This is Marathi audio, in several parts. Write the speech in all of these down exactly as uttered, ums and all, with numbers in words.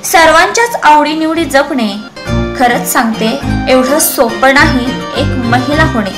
सर्वांच्याच आवडीनिवडी जपणे खरंच सांगते एवढं सोपं नाही एक महिला होणे।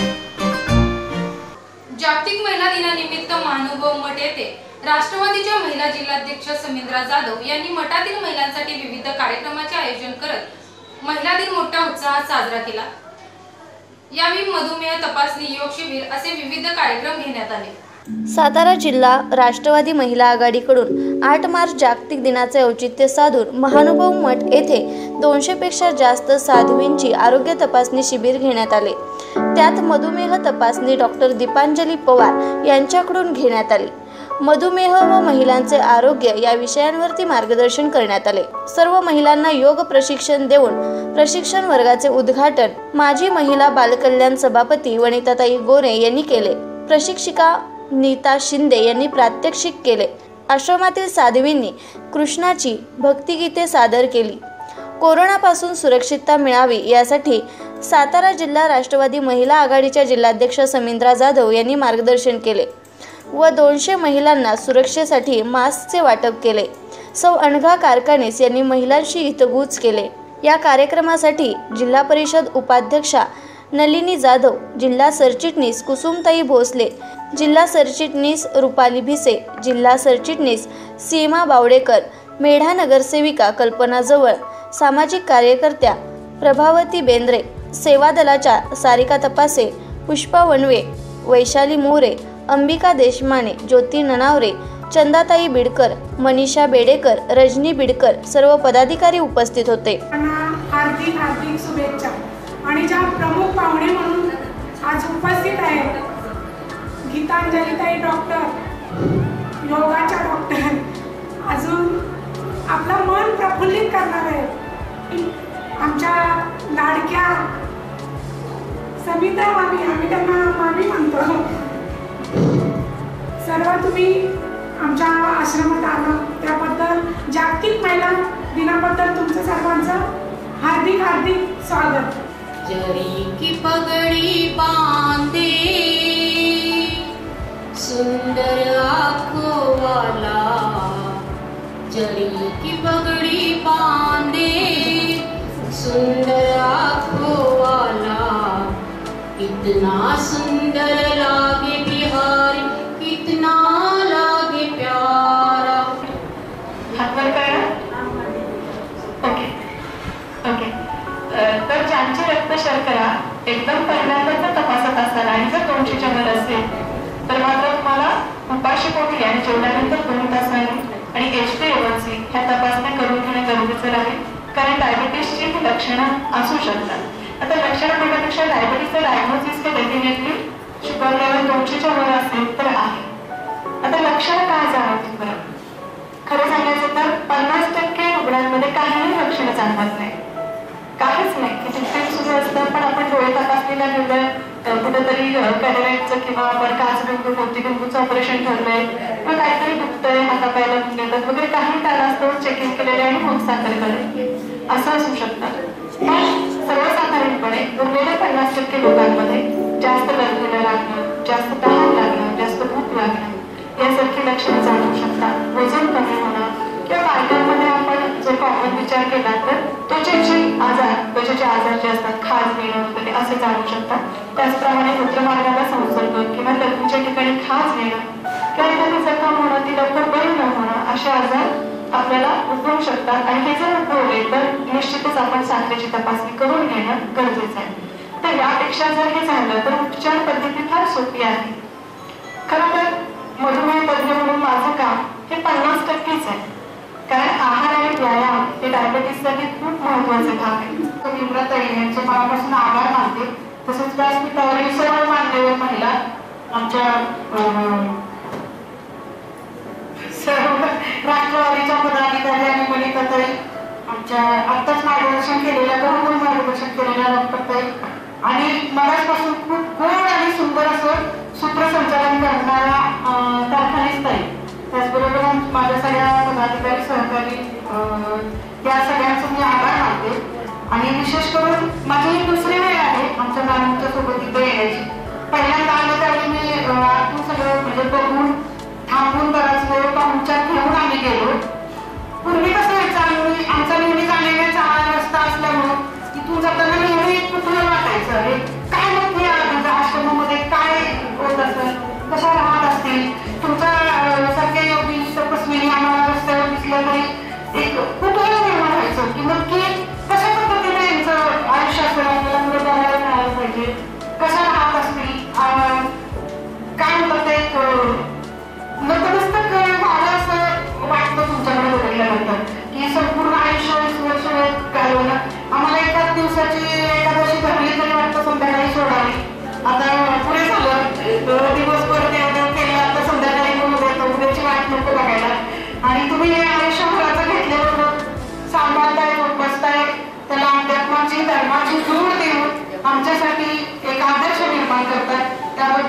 जागतिक महिला दिनानिमित्त महानुभाव मठ येथे राष्ट्रवादीच्या महिला जिल्हाध्यक्ष समिंद्रा जाधव यांनी मठातील महिलांसाठी विविध कार्यक्रमाचे आयोजन करत महिला दिन मोठ्या उत्साहात साजरा केला। यावेळी मधुमेह तपासणी योग शिबिर असे विविध कार्यक्रम घेण्यात आले। सातारा जिल्हा राष्ट्रवादी महिला आघाडीकडून आठ मार्च जागतिक दिनाचे औचित्य साधून महानुभाव मठ येथे दोनशे पेक्षा जास्त साध्वींची आरोग्य तपासणी शिबिर घेण्यात आले। त्यात मधुमेह तपासणी डॉक्टर दीपांजली पवार यांच्याकडून घेण्यात आली। मधुमेह व महिलांचे आरोग्य या विषयांवरती मार्गदर्शन करण्यात आले। सर्व महिलांना योग प्रशिक्षण देऊन प्रशिक्षण वर्गाचे उद्घाटन माजी महिला बालकल्याण सभापती वनिताताई गोरे यांनी केले। प्रशिक्षिका नीता शिंदे यांनी प्रात्यक्षिक केले। आश्रमातील साध्वींनी कृष्णाची भक्तिगीते सादर केली। कोरोनापासून सुरक्षितता मिळावी यासाठी सातारा जिल्हा राष्ट्रवादी महिला आघाडीच्या जिल्हाध्यक्ष समिंद्रा जाधव यांनी मार्गदर्शन केले व दोनशे महिलांना सुरक्षेसाठी मास्कचे वाटप केले। सौ अनघा कारखानीस यांनी महिलांशी हितगुज केले। या कार्यक्रमासाठी जिल्हा परिषद उपाध्यक्षा नलिनी जाधव, जिल्हा सरचिटणीस कुसुमताई भोसले, जिल्हा सरचिटणीस रुपाली भिसे, जिल्हा सरचिटणीस सीमा बावडेकर, मेढा नगरसेविका कल्पना जवळ, सामाजिक कार्यकर्त्या प्रभावती बेंद्रे, सेवा दलाच्या सारिका तपासे, पुष्पा वनवे, वैशाली मोरे, अंबिका देशमाने, ज्योती ननावरे, चंदाताई बिडकर, मनीषा बेडेकर, रजनी बिडकर सर्व पदाधिकारी उपस्थित होते। हार्दिक हार्दिक शुभेच्छा। आणि ज्या प्रमुख पाहुणे म्हणून आज उपस्थित आहेत गीतांजलीताई डॉक्टर, योगाच्या डॉक्टर, अजून आपलं मन प्रफुल्लित करणारे आमच्या लाडक्या समिता मामी, आम्ही त्यांना मामी म्हणतो, सर्व तुम्ही आमच्या आश्रमात आला त्याबद्दल जागतिक महिला दिनाबद्दल तुमचं सर्वांचं हार्दिक हार्दिक स्वागत। जरी की पगड़ी बांधे सुंदर आँखों वाला, जरी की पगड़ी बांधे सुंदर आँखों वाला, इतना सुंदर लागे बिहारी, कितना लागे प्यारा। हाथ वर करा। ओके ओके तर ज्यांची रक्त शर्करा एकदम पहिल्यांदाच तपासत असाल आणि जर दोनशेच्या वर असेल तर मात्र तुम्हाला उपाशीपोटी आणि जेवल्यानंतर दोन तासांनी आणि H B A one C ह्या तपासण्या करून घेणे गरजेचं राहील, कारण डायबिटीसची लक्षणं असू शकतात। आता लक्षणं म्हणण्यापेक्षा डायबिटीसचं डायग्नोसिस हे डेफिनेटली शुगर लेवल दोनशेच्या वर असेल तर आहे। आता लक्षणं काय जाणवतील बरं? खरं सांगायचं तर पन्नास टक्के रुग्णांमध्ये काहीही लक्षणं जाणवत नाही, काहीच नाही की ट्रीटमेंट सुरू असतं पण आपण डोळे तपासणीला गेलं, कुठेतरी कॅटरॅक्टचं किंवा आपण काचबिंदू मोतीबिंदूचं ऑपरेशन ठरलंय किंवा काहीतरी दुखतंय, हातापायाला येतात वगैरे, काही कारणास्तव चेकिंग केलेले आणि मग साखर काढले असं असू शकतं। पण सर्वसाधारणपणे उरलेल्या पन्नास टक्के लोकांमध्ये जास्त गर्दीला लागणं, जास्त तहान लागणं, जास्त भूक लागणं यासारखी लक्षणं जाणवू शकतात। वजन कमी होणं किंवा बायकांमध्ये आपण जर कॉमन विचार केला तर त्वचेचे आजार, त्वचेचे आजार जे असतात, खाज येणं वगैरे असे जाणवू शकतात। त्याचप्रमाणे मूत्रमार्गाला संसर्ग किंवा लघवीच्या ठिकाणी खाज येणं किंवा एखादी जखम होणं, ती लवकर बरी न होणं असे आजार आपल्याला उद्भवू शकतात आणि हे जर उद्भवले तर निश्चितच आपण साखरेची तपासणी करून घेणं गरजेचं आहे। तर यापेक्षा जर हे झालं तर उपचार पद्धती फार सोपी आहे। खरं तर मधुमेह तज्ञ म्हणून माझं काम हे पन्नास टक्केच आहे, कारण आहार आणि व्यायाम हे डायबिटीससाठी खूप महत्वाचे भाग आहे। समिंद्राताई यांचे मनापासून आभार मानते। तसेच व्यासपीठावरील सर्व मान्यवर महिला, आमच्या सर्व राष्ट्रवादीच्या पदाधिकारी आणि वनिताताई, आमच्या आत्ताच मार्गदर्शन केलेल्या बरोबर मार्गदर्शन केलेल्या डॉक्टरताई आणि मगाचपासून खूप गोड आणि सुंदर असं सूत्रसंचालन करणाऱ्या कारखानीसताई, त्याचबरोबर माझ्या सगळ्या पदाधिकारी सहकारी, त्या सगळ्यांचे मी आभार मानते। आणि विशेष करून माझी ही दुसरी वेळ आहे आमच्या मॅडमच्या सोबत इथे येण्याची। पहिल्यांदा आलं त्यावेळी मी आतून सगळं म्हणजे बघून थांबून बराच वेळ पाहुणचार घेऊन आम्ही गेलो। पूर्वी कसं व्हायचं, आम्ही आमचा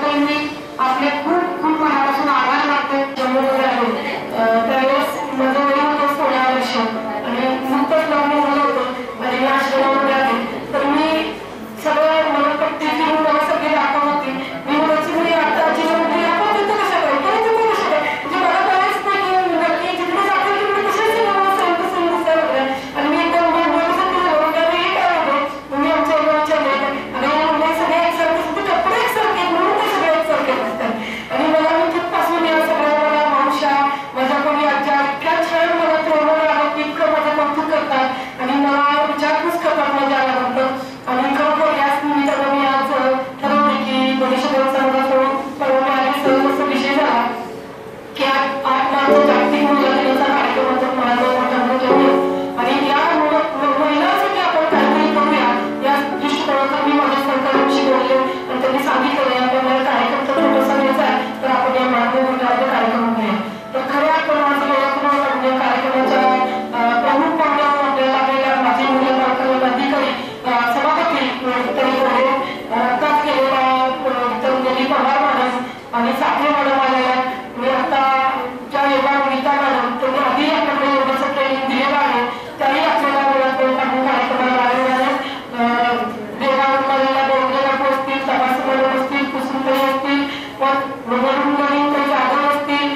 मी आपले खूप खूप मनापासून आभार मानते. जम्मूमध्ये आहे त्यावेळेस माझं वय होतं सोळा वर्ष आणि नुकतंच लग्न झालं होतं आणि या आश्रमामध्ये आहे. तर मी सगळं मला प्रत्येक मला सगळी दाखवत होती. मी म्हणायची मुली आता आजीवरती आपण तिथं कशा काय परत तिथं कशा काय म्हणजे मला कळायच नाही की नक्की जिकडे जाते तिकडे कशाच संत संत सर आणि मी एकदम बोलण्यासाठी झालं त्यावेळी हे काय होतं मी आमच्या विचारले आणि म्हणजे सगळे एकसारखे सुद्धा कपडे एकसारखे म्हणून ते सगळे एकसारखे असतात आणि मला मी तिथपासून या सगळ्या मला मावशा माझ्या कोणी आज्या इतक्या छान मला प्रेमाला आलं की इतकं माझं कौतुक करतात आणि मला विचारपूस करतात माझ्या आल्यानंतर. आणि खरोखर याच निमित्तानं मी आज ठरवले की गणेशोत्सवाचा माझा परवा आणि सहज असा विषय झाला की आठ आठ मार्च जागतिक महिला दिनाचा कार्यक्रमाचा मला मोठा ठेवूया आणि या महिलांसाठी आपण काहीतरी करूया या दृष्टिकोनातून मी माझ्या सहकार्यांशी बोलले आणि त्यांनी सांगितलं आपल्याला कार्यक्रम तर छोटासा घ्यायचा आहे तर आपण या मानव मंडळाचा कार्यक्रम घेऊया. तर खऱ्या आपण माझं म्हणजे कार्यक्रमाच्या प्रमुख पाहुण्या आपल्याला आपल्याला माझी मुलं कार्यक्रम अधिकारी सभापती तरी आताच गेलेला तरुणी पवार मॅडम आणि साखरे मॅडम आलेल्या मी आता ज्या योगा गीता मॅडम त्यांनी आधी आपल्याला योगाचं ट्रेनिंग दिलेलं आहे त्याही आपल्याला वेळात वेळ काढून कार्यक्रमाला आलेले आहेत. देवावर मॅडमला डोंगरे काकू असतील तपास मॅडम असतील कुसुमताई असतील वरून गणित काही जाधव असतील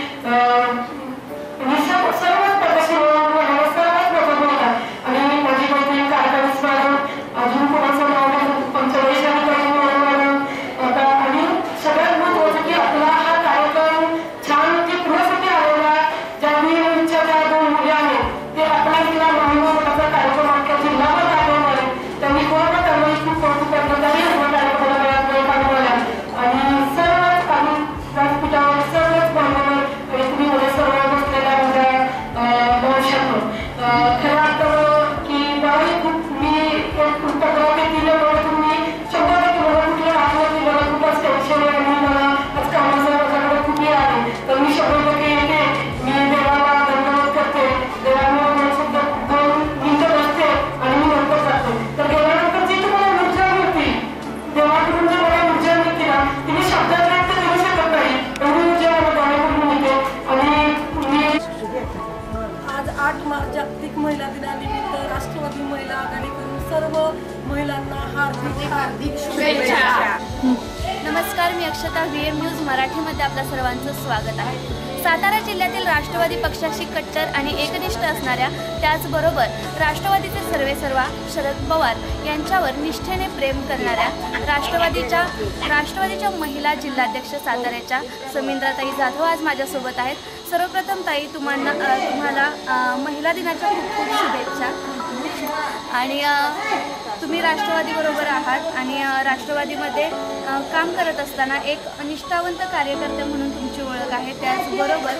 सर्वच प्रकाशी सर्वच लोक बोलतात आणि माझी मैत्रीण कारखानीस मॅडम अजून कोणाचं नाव पंचवेशानी मॅडम आता आणि सगळ्यात महत्वाचं की आपला हा कार्यक्रम छान की पुण्यासाठी आलेला ज्या वीरच्या ज्या दोन मुली आहेत ते आपला इथला महिला मोठाचा कार्यक्रम आपल्या जिल्ह्यावर राबवणार आहे त्यांनी कोणाला त्यावेळी खूप कौतुक करण्यात आली या कार्यक्रमाला वेळात वेळ काढून आल्या आणि सर्वच आम्ही व्यासपीठावर सर्वच मान्यवर आणि तुम्ही माझ्या सर्व बसलेल्या माझ्या भविष्यातून खरं वाटतं की मलाही खूप मी एक उपक्रम दिलं मला तुम्ही शंभर टक्के मला कुठलं आठवत की मला खूपच टेन्शन आहे आणि मला आज कामाचं माझ्याकडे खूप हे आहे तर मी शंभर टक्के येते मी देवाला धन्यवाद करते देवाला सुद्धा दोन मिनिटं बसते आणि मी नंतर जाते. तर गेल्यानंतर जी तुम्हाला ऊर्जा मिळते देवाकडून जी मला ऊर्जा मिळते ना ती मी शब्दात व्यक्त करू शकत नाही एवढी ऊर्जा मला देवाकडून मिळते. आणि मी आज आठ मार्च जागतिक महिला दिनानिमित्त राष्ट्रवादी महिला आघाडीकडून सर्व महिलांना हार्दिक हार्दिक शुभेच्छा. नमस्कार, मी अक्षता. व्ही एम न्यूज मराठीमध्ये आपल्या सर्वांचं स्वागत आहे. सातारा जिल्ह्यातील राष्ट्रवादी पक्षाशी कट्टर आणि एकनिष्ठ असणाऱ्या त्याचबरोबर राष्ट्रवादीचे सर्वेसर्वा शरद पवार यांच्यावर निष्ठेने प्रेम करणाऱ्या राष्ट्रवादीच्या राष्ट्रवादीच्या महिला जिल्हाध्यक्ष साताऱ्याच्या समिंद्राताई जाधव आज माझ्यासोबत आहेत. सर्वप्रथम ताई तुम्हाला तुम्हाला महिला दिनाच्या खूप खूप शुभेच्छा. आणि तुम्ही राष्ट्रवादीबरोबर आहात आणि राष्ट्रवादीमध्ये काम करत असताना एक निष्ठावंत कार्यकर्ते म्हणून तुमची ओळख आहे. त्याचबरोबर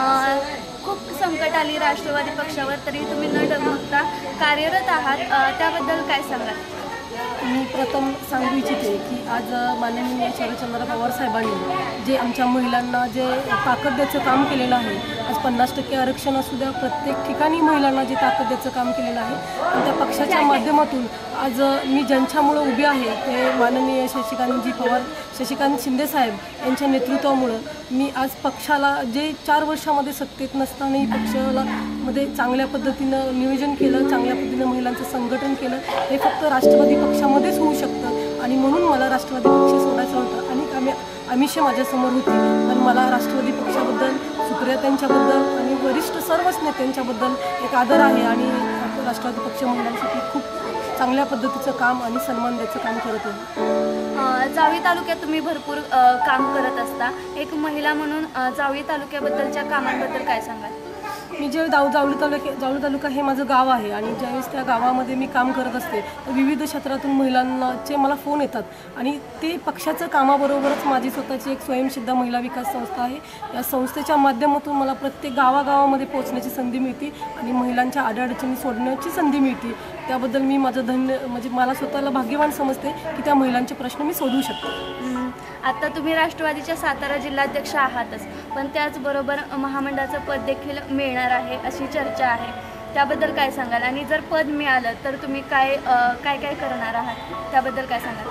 खूप संकट आली राष्ट्रवादी पक्षावर तरी तुम्ही न डगमगता कार्यरत आहात, त्याबद्दल काय सांगाल? मी प्रथम सांगू इच्छिते की आज माननीय शरदचंद्र पवार साहेबांनी जे आमच्या महिलांना जे ताकद द्यायचं काम केलेलं आहे, आज पन्नास टक्के आरक्षण असू द्या, प्रत्येक ठिकाणी महिलांना जे ताकद द्यायचं काम केलेलं आहे आणि त्या पक्षाच्या माध्यमातून आज मी ज्यांच्यामुळं उभी आहे ते माननीय शशिकांतजी पवार शशिकांत शिंदे साहेब यांच्या नेतृत्वामुळं मी आज पक्षाला जे चार वर्षामध्ये सत्तेत नसतानाही पक्षाला मध्ये चांगल्या पद्धतीनं नियोजन केलं, चांगल्या पद्धतीनं महिलांचं संघटन केलं, हे फक्त राष्ट्रवादी पक्षामध्येच होऊ शकतं आणि म्हणून मला राष्ट्रवादी पक्ष सोडायचं होतं. आणि आम्ही आमिषे माझ्यासमोर होती पण मला राष्ट्रवादी पक्षाबद्दल सुप्रिया त्यांच्याबद्दल आणि वरिष्ठ सर्वच नेत्यांच्याबद्दल एक आदर आहे आणि राष्ट्रवादी पक्ष महिलांसाठी खूप चांगल्या पद्धतीचं काम आणि सन्मान द्यायचं काम करत आहे. जावळी तालुक्यात तुम्ही भरपूर काम करत असता, एक महिला म्हणून जावळी तालुक्याबद्दलच्या कामांबद्दल काय सांगाल? मी जे जाऊ जावळी तालुक्या जावळी तालुका हे माझं गाव आहे आणि ज्यावेळेस त्या गावामध्ये मी काम करत असते तर विविध क्षेत्रातून महिलांचे मला फोन येतात आणि ते पक्षाचं कामाबरोबरच माझी स्वतःची एक स्वयंसिद्धा महिला विकास संस्था आहे. या संस्थेच्या माध्यमातून मला प्रत्येक गावागावामध्ये पोहोचण्याची संधी मिळते आणि महिलांच्या अडचणी सोडण्याची संधी मिळते. त्याबद्दल मी माझं धन्य म्हणजे मला स्वतःला भाग्यवान समजते की त्या महिलांचे प्रश्न मी सोडवू शकते. आता तुम्ही राष्ट्रवादीच्या सातारा जिल्हाध्यक्ष आहातच, पण त्याचबरोबर महामंडळाचं पद देखील मिळणार आहे अशी चर्चा आहे, त्याबद्दल काय सांगाल? आणि जर पद मिळालं तर तुम्ही काय काय काय करणार आहात त्याबद्दल काय सांगाल?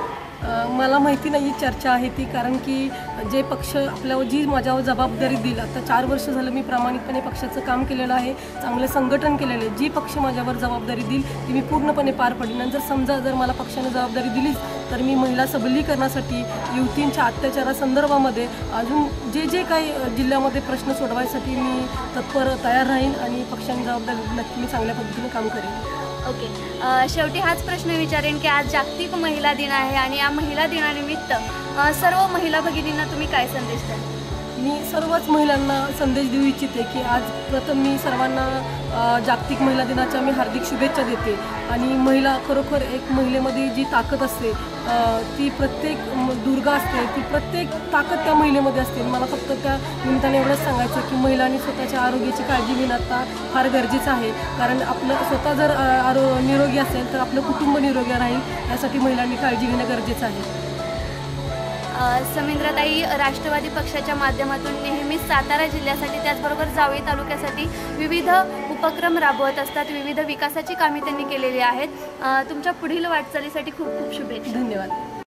अ, मला माहिती नाही चर्चा आहे ती, कारण की जे पक्ष आपल्यावर जी माझ्यावर जबाबदारी दिली, आता चार वर्ष झालं मी प्रामाणिकपणे पक्षाचं काम केलेलं आहे, चांगलं संघटन केलेलं आहे. जी पक्ष माझ्यावर जबाबदारी देईल ती मी पूर्णपणे पार पडेन. आणि जर समजा जर मला पक्षाने जबाबदारी दिलीच तर मी महिला सबलीकरणासाठी, युवतींच्या अत्याचारासंदर्भामध्ये अजून जे जे काही जिल्ह्यामध्ये प्रश्न सोडवायसाठी मी तत्पर तयार राहीन आणि पक्षाने जबाबदारी नक्की मी चांगल्या पद्धतीने काम करेन. ओके, अ, शेवटी हाच प्रश्न विचारेन की आज जागतिक महिला दिन आहे आणि या महिला दिनानिमित्त अ, सर्व महिला भगिनींना तुम्ही काय संदेश द्याल? मी सर्वच महिलांना संदेश देऊ इच्छिते की आज प्रथम मी सर्वांना अ, जागतिक महिला दिनाच्या मी हार्दिक शुभेच्छा देते. आणि महिला खरोखर एक महिलेमध्ये जी ताकद असते अ, ती प्रत्येक म- दुर्गा असते, ती प्रत्येक ताकद त्या महिलेमध्ये असते. मला फक्त त्या निमित्ताने एवढंच सांगायचं की महिलांनी स्वतःच्या आरोग्याची काळजी घेणं आता फार गरजेचं आहे. कारण आपलं स्वतः जर अ, आरो निरोगी असेल तर आपलं कुटुंब निरोगी राहील. यासाठी महिलांनी काळजी घेणं गरजेचं आहे. अ, समिंद्राताई राष्ट्रवादी पक्षाच्या माध्यमातून नेहमीच सातारा जिल्ह्यासाठी त्याचबरोबर जावळी तालुक्यासाठी विविध उपक्रम राबवत असतात. विविध विकासाची कामे त्यांनी केलेली आहेत. अ, तुमच्या पुढील वाटचालीसाठी खूप खूप शुभेच्छा. धन्यवाद.